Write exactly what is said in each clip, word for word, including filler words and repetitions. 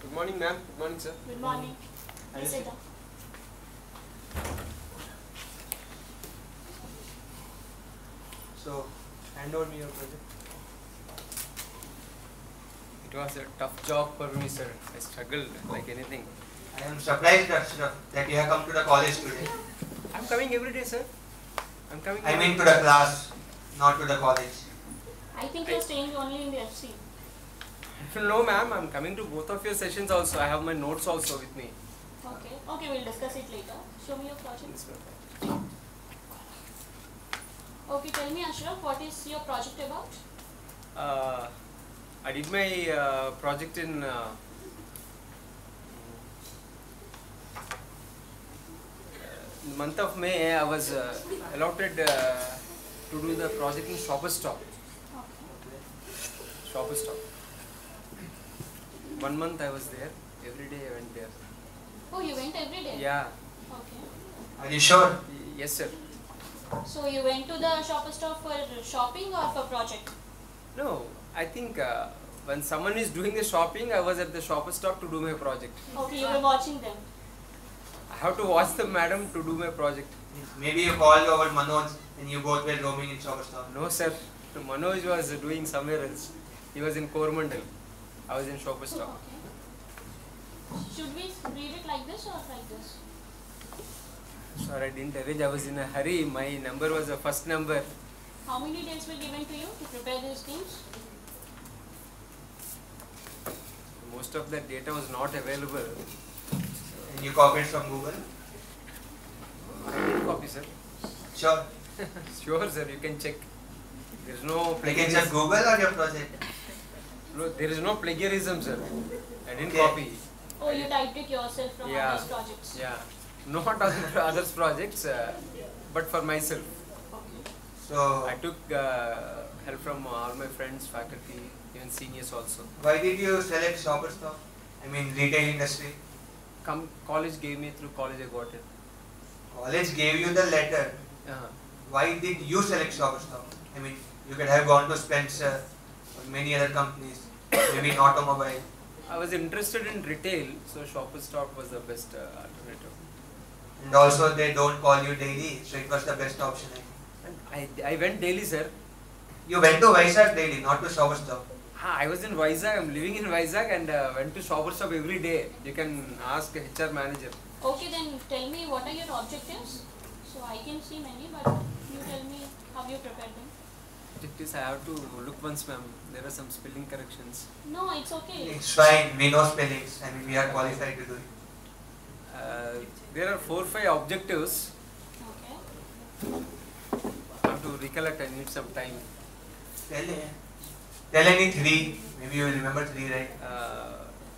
Good morning, ma'am. Good morning, sir. Good morning. Please sit down. So, hand over me your project. It was a tough job for me, sir. I struggled like anything. I am surprised that, that you have come to the college today. I'm coming every day, sir. I'm coming. I mean to the class, not to the college. I think you're staying only in the F C. No, ma'am. I'm coming to both of your sessions also. I have my notes also with me. Okay. Okay, we'll discuss it later. Show me your project. Yes, ma'am. Okay, tell me, Ashraf, what is your project about? Uh, I did my uh, project in uh, in the month of May. I was uh, allotted uh, to do the project in Shoppers Stop. Okay. Shoppers Stop. One month I was there. Every day I went there. Oh, you went every day? Yeah. Okay. Are you sure? Y- Yes, sir. So you went to the shopper stop for shopping or for project? No, I think uh, when someone is doing the shopping, I was at the Shoppers Stop to do my project. Okay, you were watching them. I have to watch the madam to do my project. Maybe you called over Manoj and you both were roaming in Shopperstop. No, sir. Manoj was doing somewhere else. He was in Coromandel. I was in Shoppers Stop. Okay. Should we read it like this or like this? Sorry, I didn't arrange. I was in a hurry. My number was the first number. How many days were given to you to prepare these things? Most of that data was not available. And you copied from Google? Copy, sir. Sure. Sure, sir. You can check. There is no You can just plagiarism. Google or your project? No, there is no plagiarism, sir. I didn't Okay. copy. Oh, you typed it yourself from Yeah. others' projects? Yeah. Not other others projects, uh, but for myself. Okay. So, I took uh, help from all my friends, faculty, even seniors also. why did you select Shopperstop? I mean, retail industry. Come, college gave me through college. I got it. College gave you the letter. Uh, Why did you select Shopperstop? I mean, you could have gone to Spencer or many other companies, maybe in automobile. I was interested in retail, so Shoppers Stop was the best uh, alternative. And also, they don't call you daily, so it was the best option. I think. And I, I went daily, sir. You went to Vizag daily, not to Shopperstop. Ah, I was in Vizag. I'm living in Vizag and uh, went to Shoppers Stop every day. You can ask H R manager. Okay, then tell me what are your objectives? So I can see many, but you tell me how you prepare them. Objectives, I have to look once, ma'am. There are some spelling corrections. No, it's okay. It's fine, we know spellings and we are qualified to do it. Uh, there are four, five objectives. Okay. I have to recollect. I need some time. Tell, tell any three, maybe you will remember three, right? Uh,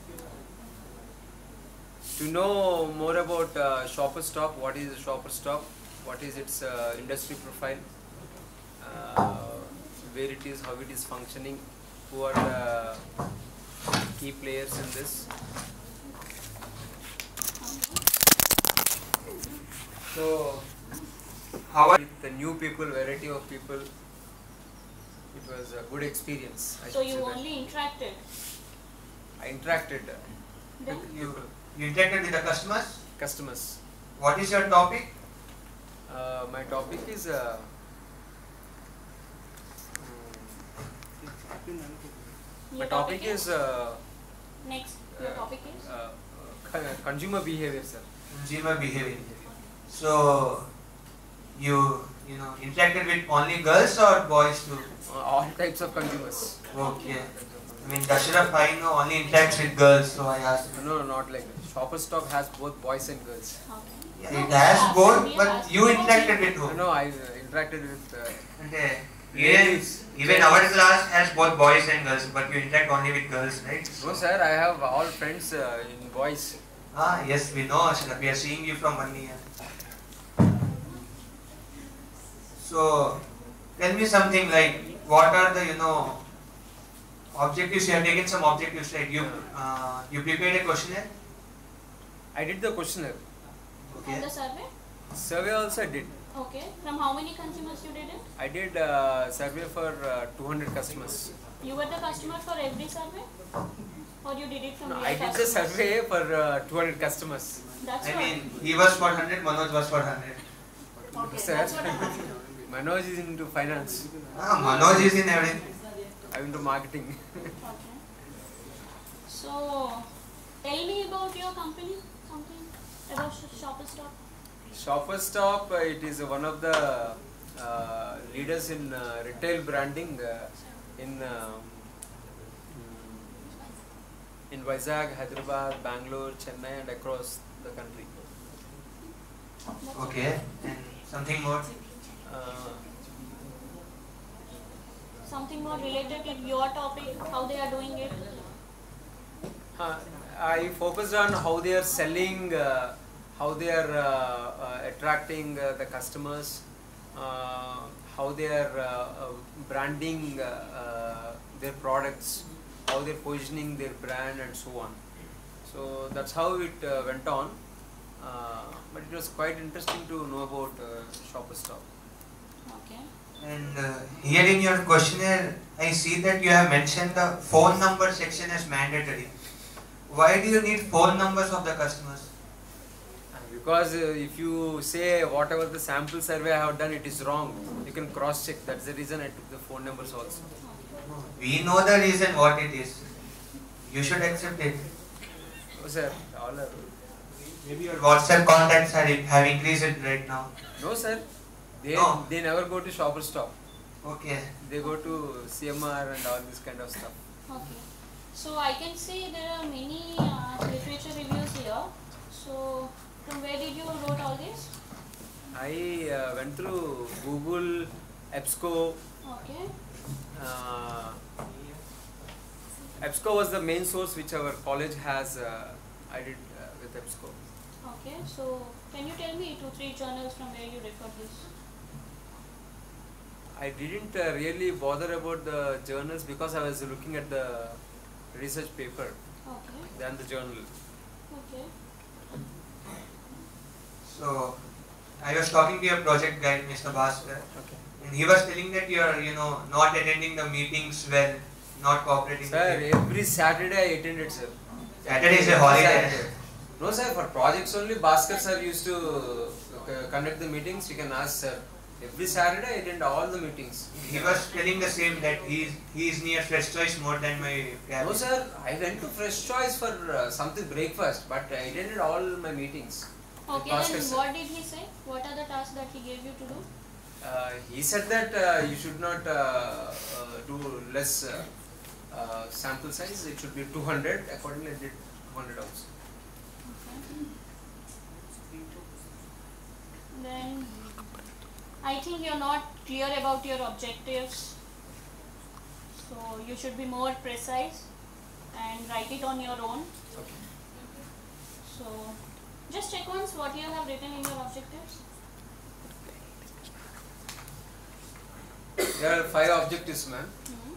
to know more about uh, Shoppers Stop, what is a Shoppers Stop, what is its uh, industry profile, uh, where it is, how it is functioning, who are the key players in this. So, how are With the new people, variety of people, it was a good experience. I So should you say that. only interacted. I interacted Then with you, people, you interacted with the customers? customers. What is your topic? Uh, my topic is uh, my your topic is uh, next. Your uh, topic is uh, con- consumer behavior, sir. Consumer behavior. So, you you know interacted with only girls or boys too? Uh, all types of consumers. Okay. I mean, Dasharaf, I know only interacts with girls, so I asked. No, no, not like that. Shoppers Stop has both boys and girls. okay. Yeah, it has both, but you interacted with No, who? no, I uh, interacted with uh, Okay. Even, even our class has both boys and girls, but you interact only with girls, right? no, sir. I have all friends uh, in boys. Ah, yes, we know, Ashraf. We are seeing you from one year. So, tell me something like, what are the, you know, objectives? You have taken some objectives, right? You, uh, you prepared a questionnaire? I did the questionnaire. Okay. And the survey? Survey also I did. Okay. From how many consumers you did it? I did uh, survey for uh, two hundred customers. You were the customer for every survey? or you did it from No, real I did the customers? survey for uh, two hundred customers. That's I what. mean, he was for one hundred, Manoj was for one hundred. Okay, Sir. that's what I'm asking. Manoj is into finance. Ah, Manoj is in everything. I'm into marketing. Okay. So, tell me about your company, something about Sh- Shoppers Stop. Shoppers Stop, uh, it is one of the uh, leaders in uh, retail branding uh, in um, in Vizag, Hyderabad, Bangalore, Chennai, and across the country. That's Okay, and something more. Uh, Something more related to your topic, how they are doing it. Uh, I focused on how they are selling, uh, how they are uh, uh, attracting uh, the customers, uh, how they are uh, uh, branding uh, uh, their products, how they are positioning their brand, and so on. So that's how it uh, went on. Uh, but it was quite interesting to know about uh, Shoppers Stop. Okay. And uh, here in your questionnaire, I see that you have mentioned the phone number section as mandatory. Why do you need phone numbers of the customers? Because uh, if you say whatever the sample survey I have done, it is wrong, you can cross check. That's the reason I took the phone numbers also. We know the reason what it is. You should accept it. No sir, all are. Maybe your WhatsApp contacts are, have increased right now. No sir, they, No. they never go to Shoppers Stop. Okay. They go to C M R and all this kind of stuff. Okay. So I can see there are many uh, literature reviews here. So from where did you wrote all this? I uh, went through Google, EBSCO. Okay. Uh, EBSCO was the main source which our college has. Uh, I did uh, with EBSCO. Okay. So can you tell me two, three journals from where you refer this? I didn't uh, really bother about the journals because I was looking at the research paper Okay. than the journal. Okay. So, I was talking to your project guide, Mister Bhaskar, Okay. and he was telling that you are, you know, not attending the meetings well, not cooperating. Sir, with it. every Saturday I attended, sir. Saturday is a holiday. Saturday. No, sir, for projects only, Bhaskar sir used to uh, conduct the meetings. You can ask, sir. Every Saturday I attend all the meetings. He was telling the same that he is, he is near Fresh Choice more than my cabin. No, sir, I went to Fresh Choice for uh, something breakfast, but I attended all my meetings. Okay. Bhaskar Then sir. what did he say? What are the tasks that he gave you to do? Uh, he said that uh, you should not uh, uh, do less uh, uh, sample size. It should be two hundred. Accordingly, I did two hundred also. Okay. Then I think you're not clear about your objectives. So you should be more precise and write it on your own. Okay. So just check once what you have written in your objectives. There are five objectives, ma'am. Hmm.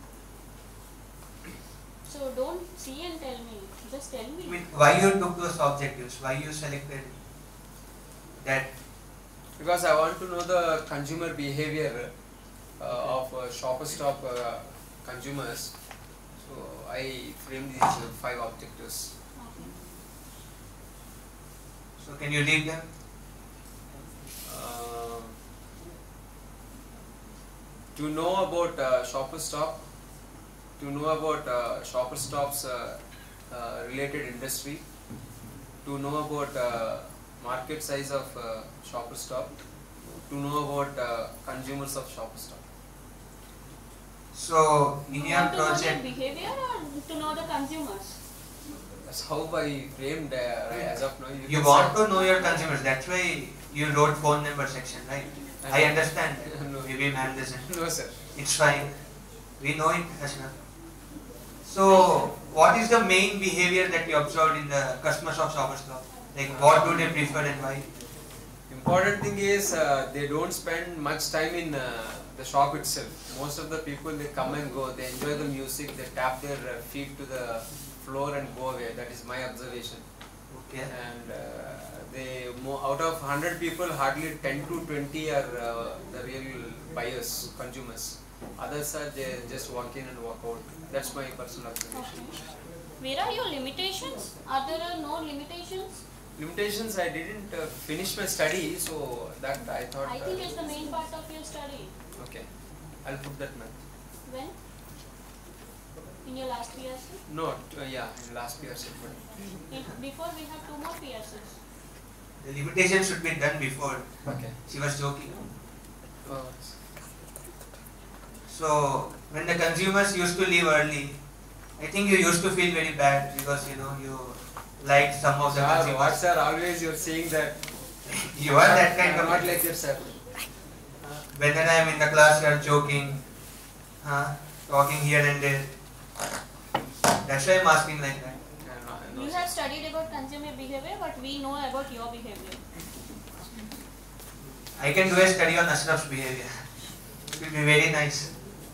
So don't see and tell me. Just tell I me. mean, why you took those objectives? Why you selected that? Because I want to know the consumer behavior uh, of uh, Shoppers Stop uh, consumers. So I framed these uh, five objectives. Okay. So can you read them? Uh, to know about uh, Shoppers Stop, to know about uh, Shoppers Stop's uh, uh, related industry, to know about uh, market size of uh, Shoppers Stop, to know about uh, consumers of Shoppers Stop. So in You your want to know their project, behavior or to know the consumers? That's how I framed uh, right, as of now. you can want say- to know your consumers. That's why you wrote phone number section, right? I understand. No. Maybe ma'am doesn't. No, sir. It's fine. We know it, Ashna. So, what is the main behavior that you observed in the customers of Shoppers Stop? Like, what do they prefer and why? Important thing is uh, they don't spend much time in uh, the shop itself. Most of the people, they come and go, they enjoy the music, they tap their uh, feet to the floor and go away. That is my observation. Okay. And uh, they mo out of one hundred people, hardly ten to twenty are uh, the real buyers, consumers. Others are they just walk in and walk out. That's my personal observation. Okay. Where are your limitations? Are there are no limitations? Limitations, I didn't uh, finish my study, so that I thought. I think uh, it's the main part of your study. Okay, I'll put that math. When? In your last P R C? No, t- uh, yeah, in last year. In, before we have two more P R Cs. The limitation should be done before. Okay. She was joking. Oh, So when the consumers used to leave early, I think you used to feel very bad because you know you liked some of the sir, what consumers. sir? Always you're saying that. You are that kind I'm of not like that, sir. Whether I am in the class, you are joking, huh? Talking here and there. That's why I'm asking like that. I'm not- I'm not You sir. have studied about consumer behavior, but we know about your behavior. I can do a study on Ashraf's behavior. It will be very nice.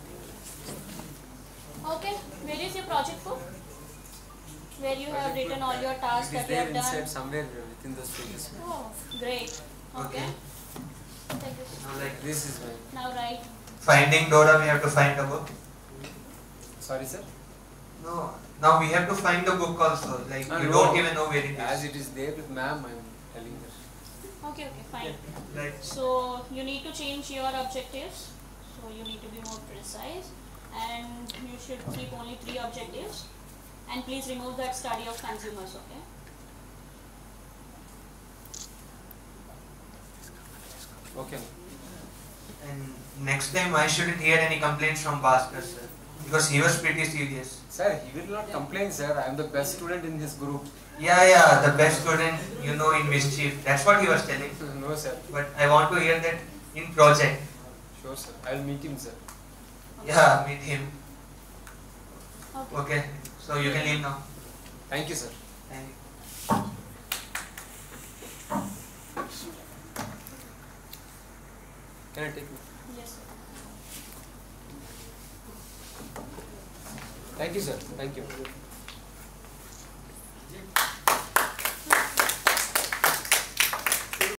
Okay, where is your project book? Where you have written all your tasks It is that you there have inside done. somewhere within those pages. Oh, great. Okay. Okay. Thank you. Now like This is my. Now write. finding Dora, we have to find the book. Sorry, sir. No, now we have to find the book also. Like Uh, you no. don't even know where it As is. it is there with ma'am, I'm telling her. Okay, okay, fine. Right. So you need to change your objectives. So you need to be more precise, and you should keep only three objectives. And please remove that study of consumers. Okay. Okay. And next time I shouldn't hear any complaints from Bhaskar sir because he was pretty serious. Sir, he will not complain, sir. I am the best student in his group. Yeah, yeah, the best student, you know, in mischief. That's what he was telling. No, sir. But I want to hear that in project. Sure, sir. I'll meet him, sir. Yeah, meet him. Okay. Okay, so you can leave now. Thank you, sir. Thank you. Can I take it? Yes. Sir. Thank you, sir. Thank you.